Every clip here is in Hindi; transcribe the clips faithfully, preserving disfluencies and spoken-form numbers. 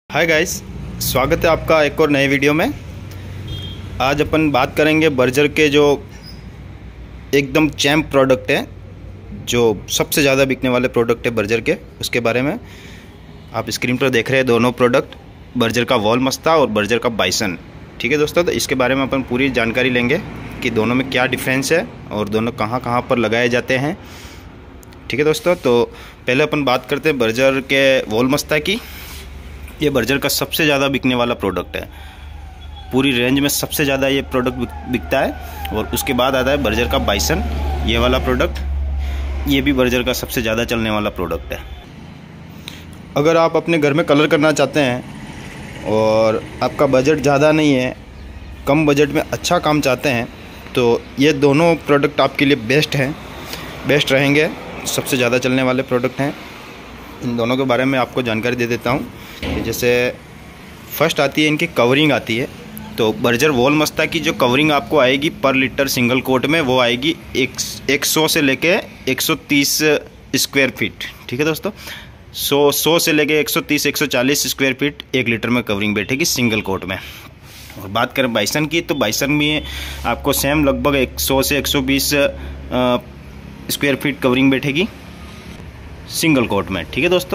हाय गाइस, स्वागत है आपका एक और नए वीडियो में। आज अपन बात करेंगे बर्जर के जो एकदम चैम्प प्रोडक्ट है, जो सबसे ज़्यादा बिकने वाले प्रोडक्ट है बर्जर के, उसके बारे में। आप स्क्रीन पर देख रहे हैं दोनों प्रोडक्ट, बर्जर का वॉल मस्ता और बर्जर का बाइसन। ठीक है दोस्तों, तो इसके बारे में अपन पूरी जानकारी लेंगे कि दोनों में क्या डिफरेंस है और दोनों कहाँ कहाँ पर लगाए जाते हैं। ठीक है दोस्तों, तो पहले अपन बात करते हैं बर्जर के वॉल मस्ता की। ये बर्जर का सबसे ज़्यादा बिकने वाला प्रोडक्ट है, पूरी रेंज में सबसे ज़्यादा ये प्रोडक्ट बिकता है। और उसके बाद आता है बर्जर का बाइसन, ये वाला प्रोडक्ट, ये भी बर्जर का सबसे ज़्यादा चलने वाला प्रोडक्ट है। अगर आप अपने घर में कलर करना चाहते हैं और आपका बजट ज़्यादा नहीं है, कम बजट में अच्छा काम चाहते हैं, तो ये दोनों प्रोडक्ट आपके लिए बेस्ट हैं, बेस्ट रहेंगे, सबसे ज़्यादा चलने वाले प्रोडक्ट हैं। इन दोनों के बारे में आपको जानकारी दे देता हूँ कि जैसे फर्स्ट आती है इनकी कवरिंग आती है। तो बर्जर वॉल मस्ता की जो कवरिंग आपको आएगी पर लीटर सिंगल कोट में, वो आएगी एक एक सौ से लेके एक सौ तीस स्क्वायर फीट। ठीक है दोस्तों, सौ सौ से लेके एक सौ तीस एक सौ चालीस स्क्वायर फीट एक लीटर में कवरिंग बैठेगी सिंगल कोट में। और बात करें बाइसन की, तो बाइसन में आपको सेम लगभग एक सौ से एक सौ बीस स्क्वायर फीट कवरिंग बैठेगी सिंगल कोट में। ठीक है दोस्तों,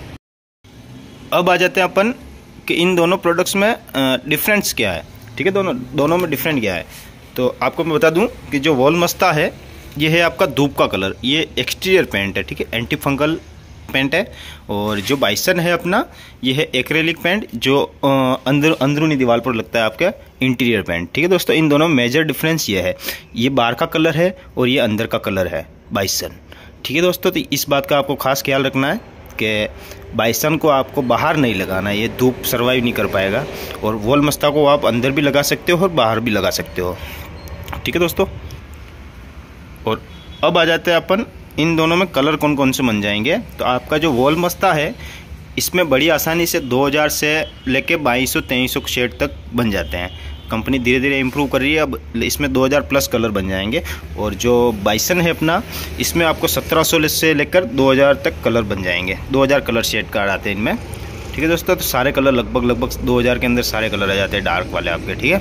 अब आ जाते हैं अपन कि इन दोनों प्रोडक्ट्स में डिफरेंस क्या है। ठीक है, दोनों दोनों में डिफरेंट क्या है। तो आपको मैं बता दूं कि जो वॉल मस्ता है ये है आपका धूप का कलर, ये एक्सटीरियर पेंट है। ठीक है, एंटी फंगल पेंट है। और जो बाइसन है अपना, ये है एक्रेलिक पेंट, जो अंदर अंदरूनी दीवार पर लगता है आपका इंटीरियर पेंट। ठीक है दोस्तों, इन दोनों में मेजर डिफरेंस ये है, ये बाहर का कलर है और ये अंदर का कलर है बाइसन। ठीक है दोस्तों, तो इस बात का आपको खास ख्याल रखना है कि बाइसन को आपको बाहर नहीं लगाना है, ये धूप सर्वाइव नहीं कर पाएगा। और वॉल मस्ता को आप अंदर भी लगा सकते हो और बाहर भी लगा सकते हो। ठीक है दोस्तों, और अब आ जाते हैं अपन इन दोनों में कलर कौन कौन से बन जाएंगे। तो आपका जो वॉल मस्ता है, इसमें बड़ी आसानी से दो हज़ार से लेके बाईस सौ तेईस सौ शेड तक बन जाते हैं। कंपनी धीरे धीरे इम्प्रूव कर रही है, अब इसमें दो हज़ार प्लस कलर बन जाएंगे। और जो बाइसन है अपना, इसमें आपको सत्रह सौ से लेकर दो हज़ार तक कलर बन जाएंगे, दो हज़ार कलर शेड कार्ड आते हैं इनमें। ठीक है दोस्तों, तो सारे कलर लगभग लगभग दो हज़ार के अंदर सारे कलर आ जाते हैं डार्क वाले आपके। ठीक है,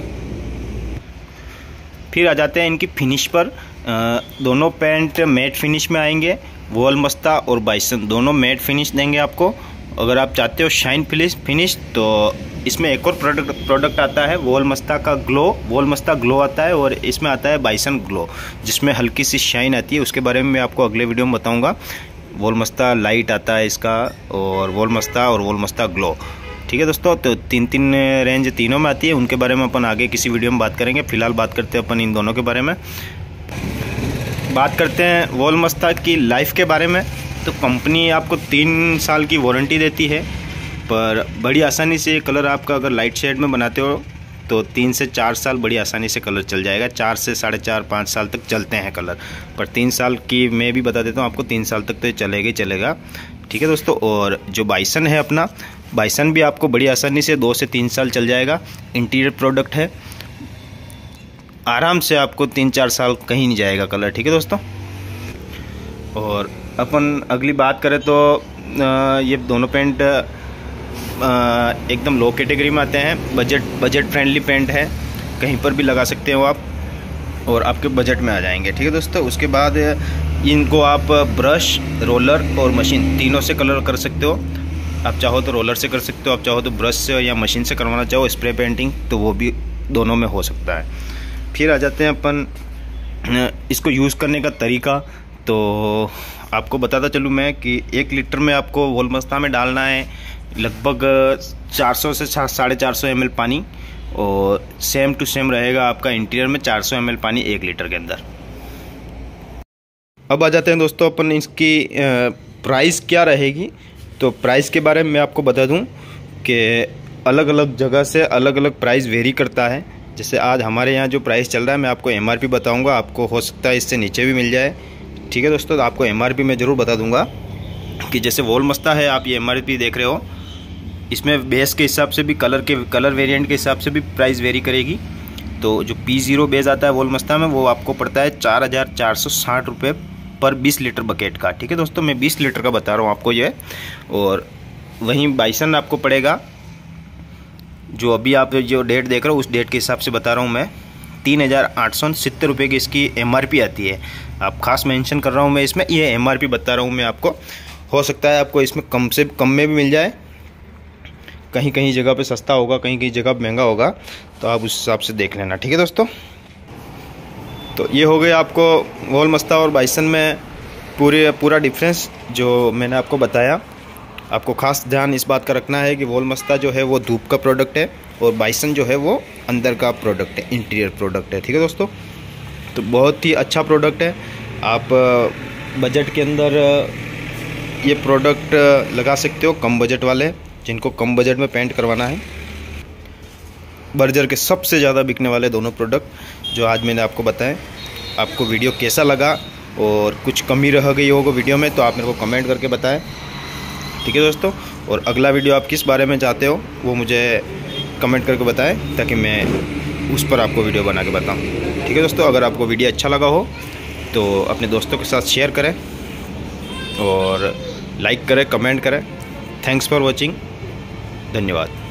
फिर आ जाते हैं इनकी फिनिश पर। दोनों पेंट मैट फिनिश में आएंगे, वॉल मस्ता और बाइसन दोनों मैट फिनिश देंगे आपको। अगर आप चाहते हो शाइन फिनिश फिनिश तो इसमें एक और प्रोडक्ट प्रोडक्ट आता है वॉल मस्ता का ग्लो, वॉल मस्ता ग्लो आता है। और इसमें आता है बाइसन ग्लो, जिसमें हल्की सी शाइन आती है। उसके बारे में मैं आपको अगले वीडियो में बताऊंगा। वॉल मस्ता लाइट आता है इसका, और वॉल मस्ता और वॉल मस्ता ग्लो। ठीक है दोस्तों, तो तीन तीन रेंज तीनों में आती है, उनके बारे में अपन आगे किसी वीडियो में बात करेंगे। फिलहाल बात करते हैं अपन इन दोनों के बारे में। बात करते हैं वॉल मस्ता की लाइफ के बारे में। तो कंपनी आपको तीन साल की वारंटी देती है, पर बड़ी आसानी से ये कलर आपका अगर लाइट शेड में बनाते हो तो तीन से चार साल बड़ी आसानी से कलर चल जाएगा। चार से साढ़े चार पाँच साल तक चलते हैं कलर, पर तीन साल की मैं भी बता देता हूँ आपको, तीन साल तक तो ये चलेगा ही चलेगा। ठीक है दोस्तों, और जो बाइसन है अपना, बाइसन भी आपको बड़ी आसानी से दो से तीन साल चल जाएगा। इंटीरियर प्रोडक्ट है, आराम से आपको तीन चार साल कहीं नहीं जाएगा कलर। ठीक है दोस्तों, और अपन अगली बात करें तो ये दोनों पेंट एकदम लो कैटेगरी में आते हैं। बजट बजट फ्रेंडली पेंट है, कहीं पर भी लगा सकते हो आप और आपके बजट में आ जाएंगे। ठीक है दोस्तों, उसके बाद इनको आप ब्रश, रोलर और मशीन तीनों से कलर कर सकते हो। आप चाहो तो रोलर से कर सकते हो, आप चाहो तो ब्रश से या मशीन से करवाना चाहो स्प्रे पेंटिंग, तो वो भी दोनों में हो सकता है। फिर आ जाते हैं अपन इसको यूज़ करने का तरीका। तो आपको बताता चलूँ मैं कि एक लीटर में आपको वॉल मस्ता में डालना है लगभग चार सौ से साढ़े चार सौ एम एल पानी, और सेम टू सेम रहेगा आपका इंटीरियर में चार सौ एम एल पानी एक लीटर के अंदर। अब आ जाते हैं दोस्तों अपन इसकी प्राइस क्या रहेगी। तो प्राइस के बारे में मैं आपको बता दूं कि अलग अलग जगह से अलग अलग प्राइस वेरी करता है। जैसे आज हमारे यहाँ जो प्राइस चल रहा है, मैं आपको एम आर पी बताऊँगा, आपको हो सकता है इससे नीचे भी मिल जाए। ठीक है दोस्तों, तो आपको एम आर पी मैं ज़रूर बता दूंगा कि जैसे वॉल मस्ता है, आप ये एम आर पी देख रहे हो, इसमें बेस के हिसाब से भी, कलर के कलर वेरिएंट के हिसाब से भी प्राइस वेरी करेगी। तो जो पी ज़ीरो बेस आता है वॉल मस्ता में, वो आपको पड़ता है चार हज़ार चार सौ साठ रुपये पर बीस लीटर बकेट का। ठीक है दोस्तों, मैं बीस लीटर का बता रहा हूँ आपको ये। और वहीं बाइसन आपको पड़ेगा जो अभी आप जो डेट देख रहे हो उस डेट के हिसाब से बता रहा हूँ मैं, तीन हज़ार आठ सौ सत्तर रुपये की इसकी एमआरपी आती है। आप खास मेंशन कर रहा हूँ मैं इसमें, ये एमआरपी बता रहा हूँ मैं आपको। हो सकता है आपको इसमें कम से कम में भी मिल जाए, कहीं कहीं जगह पे सस्ता होगा, कहीं कहीं जगह पे महंगा होगा, तो आप उस हिसाब से देख लेना, ठीक है दोस्तों। तो ये हो गया आपको वॉल मस्ता और बाइसन में पूरे पूरा डिफरेंस जो मैंने आपको बताया। आपको खास ध्यान इस बात का रखना है कि वॉल मस्ता जो है वो धूप का प्रोडक्ट है और बाइसन जो है वो अंदर का प्रोडक्ट है, इंटीरियर प्रोडक्ट है, ठीक है दोस्तों। तो बहुत ही अच्छा प्रोडक्ट है। आप बजट के अंदर ये प्रोडक्ट लगा सकते हो, कम बजट वाले जिनको कम बजट में पेंट करवाना है। बर्जर के सबसे ज़्यादा बिकने वाले दोनों प्रोडक्ट जो आज मैंने आपको बताएं। आपको वीडियो कैसा लगा और कुछ कमी रह गई होगा वीडियो में तो आप मेरे को कमेंट करके बताएं, ठीक है दोस्तों। और अगला वीडियो आप किस बारे में चाहते हो वो मुझे कमेंट करके बताएं ताकि मैं उस पर आपको वीडियो बना के बताऊँ, ठीक है दोस्तों। अगर आपको वीडियो अच्छा लगा हो तो अपने दोस्तों के साथ शेयर करें और लाइक करें, कमेंट करें। थैंक्स फॉर वॉचिंग, धन्यवाद।